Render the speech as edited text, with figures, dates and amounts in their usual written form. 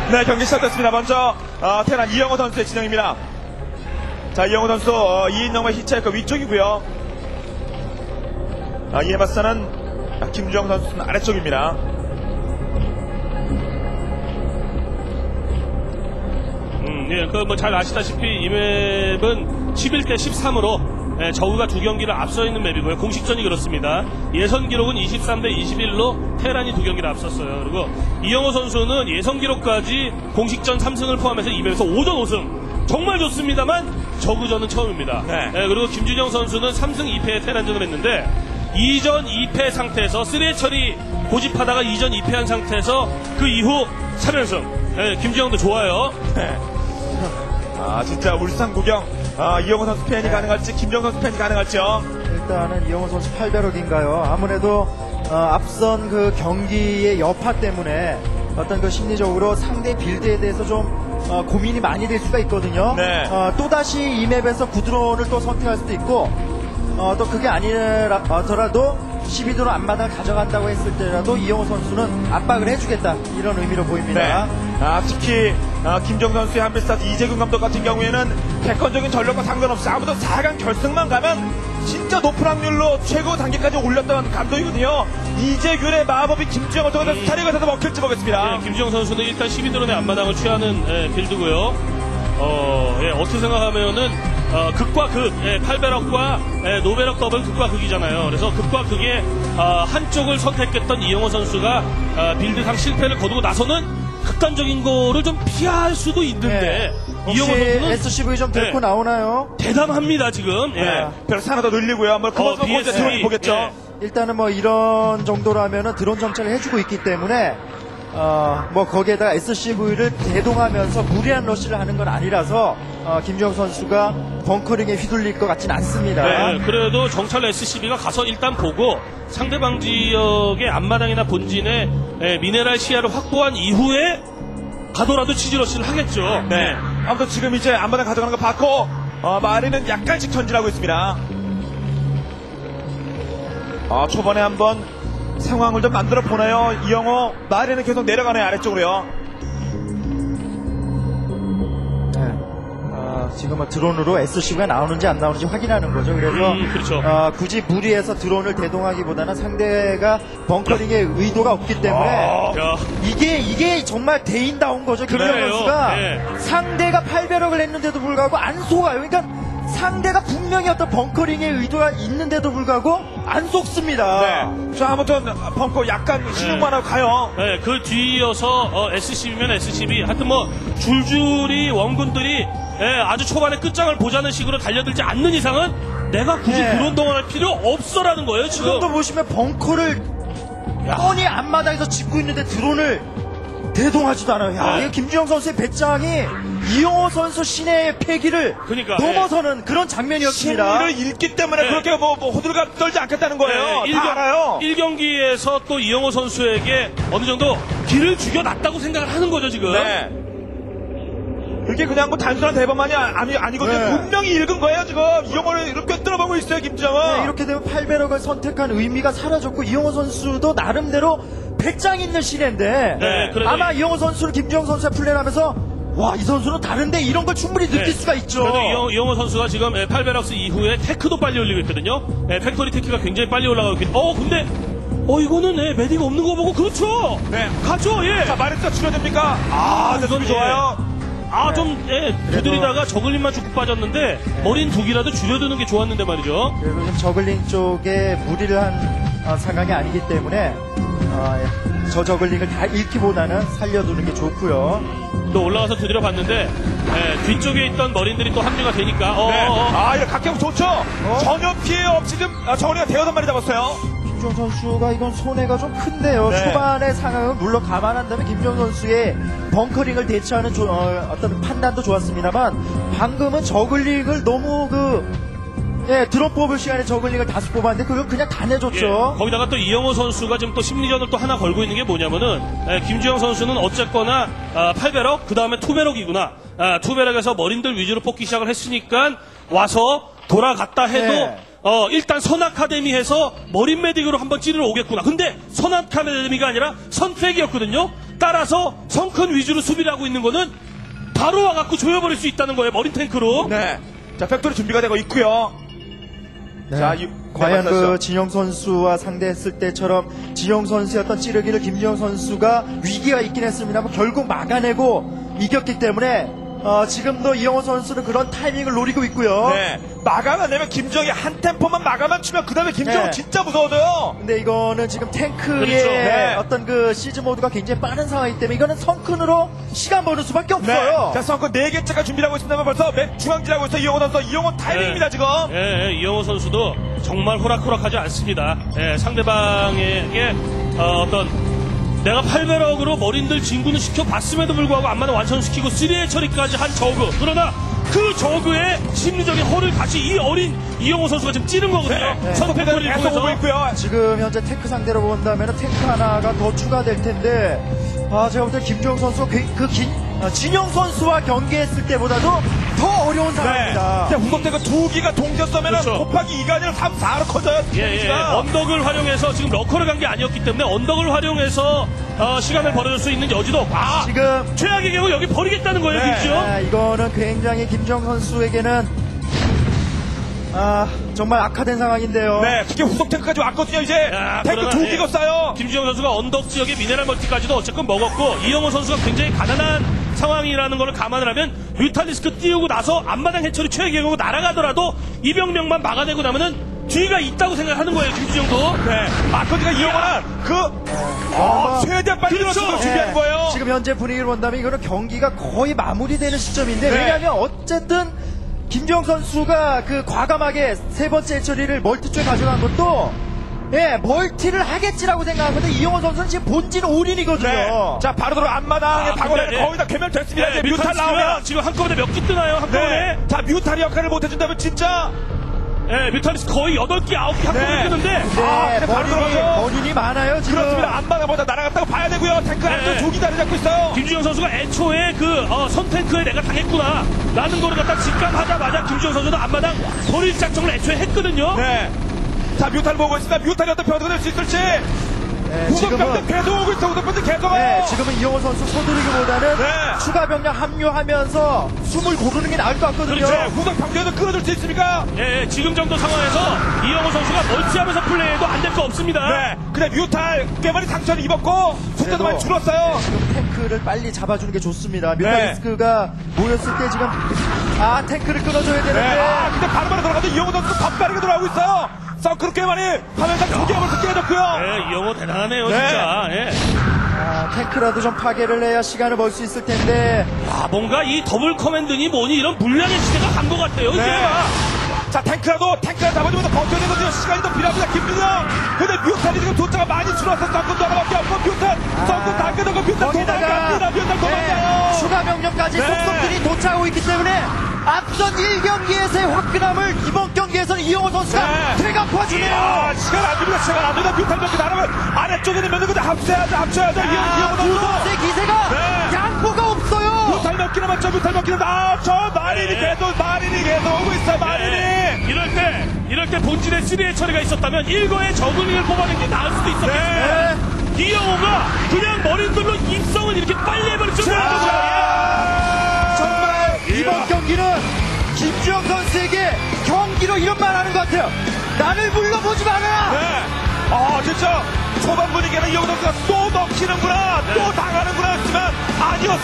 네, 경기 시작됐습니다. 먼저 테란 이영호 선수의 진영입니다. 자, 이영호 선수 2인용의 히치하이커 위쪽이고요. 이에 맞서는 김주영 선수는 아래쪽입니다. 예, 뭐 잘 아시다시피 이 맵은 11대 13으로 저우가 2경기를 앞서 있는 맵이고요. 공식전이 그렇습니다. 예선 기록은 23대 21로 테란이 2경기를 앞섰어요. 그리고 이영호 선수는 예선 기록까지 공식전 3승을 포함해서 이 맵에서 5전 5승. 정말 좋습니다만 저우전은 처음입니다. 네. 그리고 김준영 선수는 3승 2패의 테란전을 했는데 2전 2패 상태에서 3회 처리 고집하다가 2전 2패한 상태에서 그 이후 3연승. 김준영도 좋아요. 네. 진짜 울산 구경 이영호 선수 팬이 가능할지 김정 선수 팬이 가능할지요. 일단은 이영호 선수 8배럭인가요? 아무래도 앞선 그 경기의 여파 때문에 어떤 그 심리적으로 상대 빌드에 대해서 좀 고민이 많이 될 수가 있거든요. 네. 또다시 이 맵에서 구드론을 또 선택할 수도 있고 또 그게 아니더라도 12드론 앞마당을 가져간다고 했을 때라도 이영호 선수는 압박을 해주겠다 이런 의미로 보입니다. 네. 특히 김정 선수의 한빌스타트 이재균 감독 같은 경우에는 객관적인 전력과 상관없이 아무도 4강 결승만 가면 진짜 높은 확률로 최고 단계까지 올렸던 감독이거든요. 이재균의 마법이 김주영을 통해서 스타리가 돼서 먹힐지 보겠습니다. 김주영 선수는 일단 12드론의 앞마당을 취하는 빌드고요. 어떻게 생각하면은 극과 극, 8배럭과 노배럭 더블 극과 극이잖아요. 그래서 극과 극의 한쪽을 선택했던 이영호 선수가 빌드상 실패를 거두고 나서는 극단적인 거를 좀 피할 수도 있는데 이영호 선수는 SCV 좀 데리고 나오나요? 대담합니다 지금. 그래서 하나 더 늘리고요. 뭐 그거 BSV 보겠죠. 일단은 뭐 이런 정도라면은 드론 정찰을 해주고 있기 때문에 뭐 거기에다가 SCV를 대동하면서 무리한 러시를 하는 건 아니라서 김주영 선수가 벙커링에 휘둘릴 것 같진 않습니다. 네, 그래도 정찰 SCB가 가서 일단 보고 상대방 지역의 앞마당이나 본진에 미네랄 시야를 확보한 이후에 가더라도 치즈러시를 하겠죠. 네. 아무튼 지금 이제 앞마당 가져가는 거 봤고 마리는 약간씩 전진하고 있습니다. 초반에 한번 상황을 좀 만들어 보나요? 이영호 마리는 계속 내려가네요. 아래쪽으로요. 지금 드론으로 SCV가 나오는지 안 나오는지 확인하는 거죠. 그래서 그렇죠. 굳이 무리해서 드론을 대동하기보다는 상대가 벙커링의 의도가 없기 때문에 이게 정말 대인다운 거죠. 김주영 선수가 상대가 8배럭을 했는데도 불구하고 안 속아요. 그러니까 상대가 분명히 어떤 벙커링의 의도가 있는데도 불구하고 안 속습니다. 네. 자, 아무튼 벙커 약간 신용만 하고 가요. 네, 그 뒤이어서 SCB면 SCB 하여튼 뭐 줄줄이 원군들이 아주 초반에 끝장을 보자는 식으로 달려들지 않는 이상은 내가 굳이 드론 동원할 필요 없어라는 거예요. 지금도 보시면 벙커를 뻔히 앞마당에서 짓고 있는데 드론을 대동하지도 않아요. 이거 김주영 선수의 배짱이 이영호 선수 신의 패기를 넘어서는 그런 장면이었습니다. 심리를 읽기 때문에 그렇게 뭐 호들갑 떨지 않겠다는 거예요. 다 알아요. 1경기에서 또 이영호 선수에게 어느 정도 길을 죽여놨다고 생각을 하는 거죠 지금. 네. 이게 그냥 뭐 단순한 대범만이 아니거든요. 분명히 읽은 거예요 지금. 이영호를 이렇게 뚫어보고 있어요 김주영은. 이렇게 되면 8배럭을 선택한 의미가 사라졌고 이영호 선수도 나름대로 배짱 있는 신인데 아마 이영호 선수를 김주영 선수가 플레이를 하면서 와, 이 선수는 다른데 이런 걸 충분히 느낄 수가 있죠. 그래도 이영호 선수가 지금 8배럭스 이후에 테크도 빨리 올리고 있거든요. 팩토리 테크가 굉장히 빨리 올라가고 있거든요. 근데 이거는 메딕 없는 거 보고 그렇죠. 네, 가죠. 자, 마리스가 줄여됩니까? 이건 좋아요. 두드리다가 저글링만 죽고 빠졌는데 머린 두 기라도 줄여두는 게 좋았는데 말이죠. 그래도 지금 저글링 쪽에 무리를 한 상황이 아니기 때문에 저 저글링을 다 잃기보다는 살려두는 게 좋고요. 또 올라가서 두드려 봤는데 뒤쪽에 있던 머린들이 또 합류가 되니까 이거 각경 좋죠. 전혀 피해 없이 지금 저글링가 대여섯 마리 잡았어요. 김주영 선수가 이건 손해가 좀 큰데요. 초반의 상황은 물론 감안한다면 김주영 선수의 벙커링을 대처하는 어떤 판단도 좋았습니다만 방금은 저글링을 너무 드롭 뽑을 시간에 저글링을 5 뽑았는데 그걸 그냥 다 내줬죠. 거기다가 또 이영호 선수가 지금 또 심리전을 또 하나 걸고 있는 게 뭐냐면은 김주영 선수는 어쨌거나 8배럭 그 다음에 2배럭이구나. 2배럭에서 머린들 위주로 뽑기 시작을 했으니까 와서 돌아갔다 해도 일단 선아카데미에서 머린 메딕으로 한번 찌르러 오겠구나. 근데 선아카데미가 아니라 선팩이었거든요. 따라서 성큰 위주로 수비를 하고 있는 거는 바로 와갖고 조여버릴 수 있다는 거예요. 머린 탱크로. 네. 자, 팩토리 준비가 되고 있고요. 네. 자, 과연 맞았죠. 그 진영 선수와 상대했을 때처럼 진영 선수였던 찌르기를 김진영 선수가 위기가 있긴 했습니다만 결국 막아내고 이겼기 때문에 지금도 이영호 선수는 그런 타이밍을 노리고 있고요. 네. 마감만 내면 김정이 한 템포만 마감만 치면 그 다음에 김정은 네. 진짜 무서워져요. 근데 이거는 지금 탱크의 그렇죠. 네. 어떤 그 시즈 모드가 굉장히 빠른 상황이기 때문에 이거는 성큰으로 시간 버는 수밖에 없어요. 자, 성권 4개째가 준비를 하고 있습니다만 벌써 맵 중앙지라고 있어 이영호 선수. 이영호 타이밍입니다, 지금. 이영호 선수도 정말 호락호락하지 않습니다. 상대방에게 어떤 내가 800억으로 머린들 진군을 시켜봤음에도 불구하고 안마는 완성시키고 3회 처리까지 한 저그. 그러나 그 저그의 심리적인 허를 다시 이 어린 이영호 선수가 지금 찌른 거거든요. 네. 선패거리를 계속 오고 통해서. 있고요. 지금 현재 탱크 상대로 본다면 탱크 하나가 더 추가될 텐데 제가 볼 때 김주영 선수 진영 선수와 경기했을 때보다도 더 어려운 네. 상황입니다. 후속대가 2기가 동전 써면 그렇죠. 곱하기 2가 아니라 3, 4로 커져요. 언덕을 활용해서 지금 러커를 간 게 아니었기 때문에 언덕을 활용해서 시간을 벌어줄 수 있는 여지도 지금 최악의 경우 여기 버리겠다는 거예요, 네. 김주영. 이거는 굉장히 김주영 선수에게는 정말 악화된 상황인데요. 네, 특히 후속 탱크까지 왔거든요, 이제. 탱크 그러나, 2기가 쌓여. 김주영 선수가 언덕 지역의 미네랄 멀티까지도 어쨌건 먹었고 이영호 선수가 굉장히 가난한 상황이라는 걸 감안을 하면 뮤탈리스크 띄우고 나서 앞마당 해처리 최악의 경우 날아가더라도 이병명만 막아내고 나면은 뒤가 있다고 생각하는 거예요, 김주영도. 네. 마커지가 이영호는 최대한 빨리 그렇죠. 들어서 준비하는 거예요. 지금 현재 분위기를 본다면 이거는 경기가 거의 마무리되는 시점인데 네. 왜냐하면 어쨌든 김주영 선수가 그 과감하게 세 번째 처리를 멀티 쪽에 가져간 것도 멀티를 하겠지라고 생각하는데 이영호 선수는 지금 본진 올인이거든요. 네. 자, 바로 들어 앞마당에 방어를 근데, 거의 다 괴멸됐습니다. 이제 뮤탈 뮤탈 나오면. 지금 한꺼번에 몇 개 뜨나요, 한꺼번에? 네. 자, 뮤탈이 역할을 못해준다면 진짜. 뮤탈리스크 거의 8개, 9개 한꺼번에 뜨는데 근데 바로 들어가죠. 본인이 많아요 지금. 그렇습니다. 앞마당보다 날아갔다고 봐야 되고요. 탱크 안쪽 조기 자리 잡고 있어요. 김주영 선수가 애초에 선탱크에 내가 당했구나 라는 거를 갖다 직감하자마자 김주영 선수도 앞마당 버릴 작정을 애초에 했거든요. 네. 자, 뮤탈 보고 있습니다. 뮤탈이 어떤 변화가 될 수 있을지. 후속병들 계속 오고 있어. 후속병들 계속 와요. 지금은 이영호 선수 서두르기보다는 네. 추가 병력 합류하면서 숨을 고르는 게 나을 것 같거든요. 그렇죠. 후속병들도 끌어줄 수 있습니까? 지금 정도 상황에서 이영호 선수가 멀티하면서 플레이해도 안 될 거 없습니다. 네. 근데 뮤탈 꽤 많이 상처를 입었고 숫자도 많이 줄었어요. 지금 탱크를 빨리 잡아주는 게 좋습니다. 뮤탈리스크가 모였을 때 지금 탱크를 끊어줘야 되는데 네. 근데 바로바로 들어가도 이영호 선수 더 빠르게 돌아오고 있어요. 서클 꽤 많이 하면서 두개업을 깨졌고요. 이영호 대단하네요, 네. 진짜. 탱크라도 좀 파괴를 해야 시간을 벌 수 있을 텐데 뭔가 이 더블 커맨드니 뭐니 이런 물량의 시대가 간 것 같아요, 네. 이제가. 자, 탱크라도 잡아주면서 버텨야 되거든요. 시간이 더 필요합니다. 김민영. 근데 뮤탈이 지금 도자가 많이 줄어서 썬군도 하나밖에 없고 뮤탈. 썬군 다 끄덕고 뮤탈 도망갑니다. 뮤탈 도망가요. 추가 병력까지 네. 속속들이 도착하고 있기 때문에 앞선 1경기에서의 화끈함을 이번 경기에서는 이영호 선수가 되갚아주네요. 시간 안 줍니다. 시간 안 줍니다. 뮤탈 몇개 나가면 아래쪽에 있는 면은 근데 합쳐야죠. 이영호 두 선수. 번째 기세가 네. 양보가 없어요. 뮤탈 몇 개나 맞죠? 뮤탈 몇 개나 마린이 계속 오고 있어요. 마린이. 이럴 때 본진에 3의 처리가 있었다면 1거에 저글링을 뽑아낸 게 나을 수도 있었겠어요. 이영호가 그냥 머리들로 입성을 이렇게 빨리 해버릴 정도로 정말 이번 경기는 김주영 선수에게 경기로 이런 말 하는 것 같아요. 나를 불러보지 마라. 네. 진짜 초반 분위기에는 이영호 선수가 또 먹히는구나, 또 당하는구나 했지만 아니었어요.